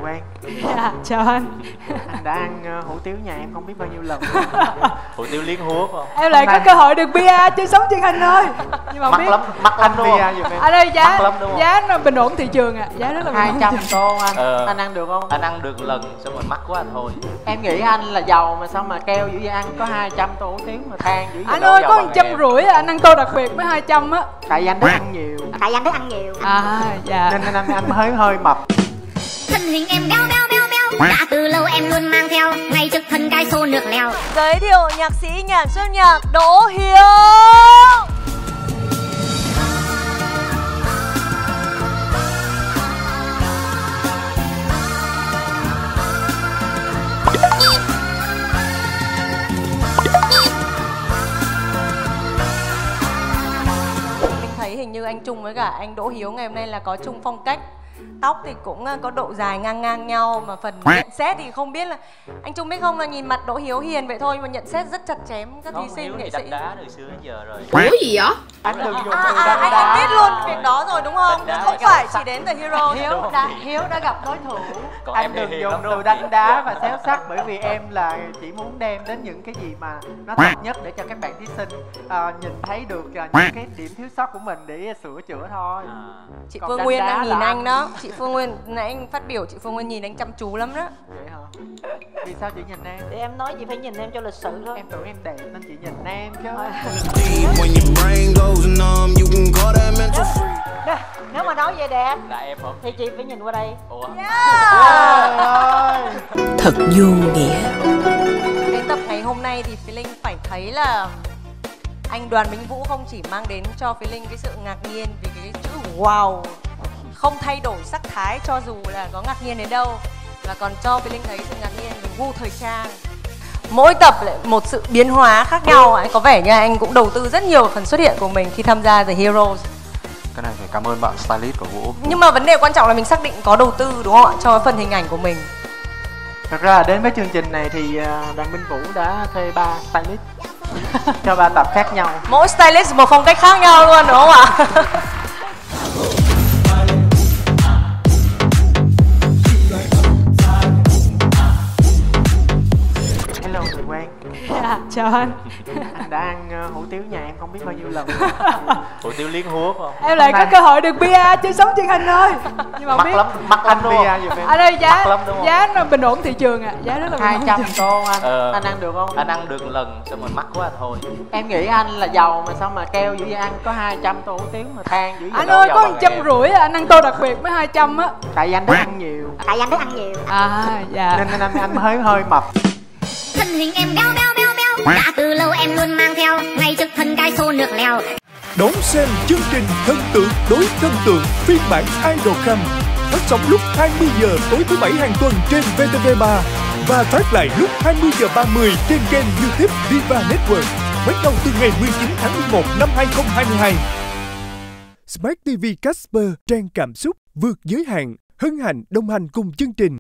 quen. Dạ, chào anh. Anh đã ăn hủ tiếu nhà em không biết bao nhiêu lần. Hủ tiếu liếng húa không? Em lại có cơ hội được bia trên Sống Chân Anh ơi. Nhưng mà Mắc biết lắm, mắc lắm Anh đúng bia không? giùm em. anh ơi, Mắc lắm đúng không? giá nó bình ổn thị trường ạ. Giá rất là bình ổn. 200 tô anh. Anh ăn được không? Anh ăn được lần xong rồi mắc quá thôi. Em nghĩ anh là giàu mà sao mà keo dữ vậy, ăn có 200 tô hủ tiếu mà than dữ vậy. Anh ơi, có bằng 150 anh ăn tô đặc biệt mới 200 á. Tại vì anh thích ăn nhiều. À dạ. Nên anh hơi mập. Thân hình em béo béo béo béo, đã từ lâu em luôn mang theo ngay trước thân cái xô nước lèo. Giới thiệu nhạc sĩ nhà xuất nhạc Đỗ Hiếu. Mình thấy hình như anh Trung với cả anh Đỗ Hiếu ngày hôm nay là có chung phong cách. Tóc thì cũng có độ dài ngang ngang nhau. Mà phần nhận xét thì không biết là anh Trung biết không, là nhìn mặt Đỗ Hiếu hiền vậy thôi mà nhận xét rất chặt chém các thí sinh nghệ sĩ. Đá từ xưa đến giờ rồi. Ủa gì vậy? Anh đừng dùng từ đánh Anh đá. biết luôn việc đó rồi đúng không? Đánh đá Không là phải gặp chỉ đến The Hero. Hiếu đã gặp đối thủ. Còn Anh em đừng hiền dùng lắm từ đâu. đánh đá và xéo sắc, bởi vì em là chỉ muốn đem đến những cái gì mà nó thật nhất để cho các bạn thí sinh nhìn thấy được những cái điểm thiếu sót của mình để sửa chữa thôi. Chị Còn Phương đánh Nguyên đá đang nhìn là anh đó. Chị Phương Nguyên nãy anh phát biểu, chị Phương Nguyên nhìn anh chăm chú lắm đó. Vậy hả? Vì sao chị nhìn em? Thì em nói chị phải nhìn em cho lịch sự thôi. Em tưởng em đẹp nên chị nhìn em chứ. Nếu mà nói về đẹp Là em không? thì chị phải nhìn qua đây. Ủa? Trời ơi. Thật vô nghĩa. Cái tập ngày hôm nay thì Phi Linh phải thấy là anh Đoàn Minh Vũ không chỉ mang đến cho Phi Linh cái sự ngạc nhiên vì cái chữ wow, không thay đổi sắc thái cho dù là có ngạc nhiên đến đâu, và còn cho Phi Linh thấy sự ngạc nhiên về gu thời trang. Mỗi tập lại một sự biến hóa khác nhau. Anh có vẻ như anh cũng đầu tư rất nhiều vào phần xuất hiện của mình khi tham gia The Heroes. Cái này phải cảm ơn bạn stylist của Vũ. Nhưng mà vấn đề quan trọng là mình xác định có đầu tư đúng không ạ, cho phần hình ảnh của mình. Thật ra là đến với chương trình này thì Đoàn Minh Vũ đã thuê 3 stylist cho 3 tập khác nhau. Mỗi stylist một phong cách khác nhau luôn đúng không ạ? Hello người quen. Dạ, chào anh. Anh đã ăn hủ tiếu nhà em không biết bao nhiêu lần. Hủ tiếu liếng húa không? Em lại có cơ hội được bia trên Sống Chân Anh ơi. Nhưng mà Mắc biết lắm, mắc lắm Anh đúng bia không? giùm em. anh ơi, Mắc lắm đúng không? giá nó bình ổn thị trường ạ. Giá rất là bình ổn. 200 tô anh. Anh ăn được không? Anh ăn được lần xong rồi mắc quá thôi. Em nghĩ anh là giàu mà sao mà keo dữ vậy, ăn có 200 tô hủ tiếu mà than dữ vậy. Anh ơi, có bằng 150 anh ăn tô đặc biệt mới 200 á. Tại vì anh thích ăn nhiều. À dạ. Nên anh hơi mập. Thân hình em béo béo béo béo, đã từ lâu em luôn mang theo ngay trước thân cái xô nước lèo. Đón xem chương trình Thần tượng đối thần tượng phiên bản Idol Camp phát sóng lúc 20 giờ tối thứ Bảy hàng tuần trên VTV3 và phát lại lúc 20 giờ 30 trên kênh YouTube Viva Network, bắt đầu từ ngày 19 tháng 11 năm 2022. Smart TV Casper, trang cảm xúc vượt giới hạn, hân hạnh đồng hành cùng chương trình.